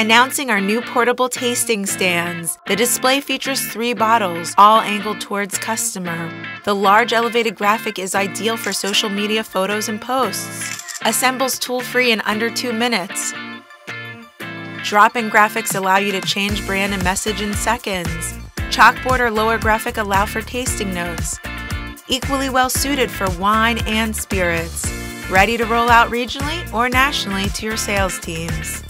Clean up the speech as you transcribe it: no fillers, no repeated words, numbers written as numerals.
Announcing our new portable tasting stands. The display features 3 bottles, all angled towards customer. The large elevated graphic is ideal for social media photos and posts. Assembles tool-free in under 2 minutes. Drop-in graphics allow you to change brand and message in seconds. Chalkboard or lower graphic allow for tasting notes. Equally well suited for wine and spirits. Ready to roll out regionally or nationally to your sales teams.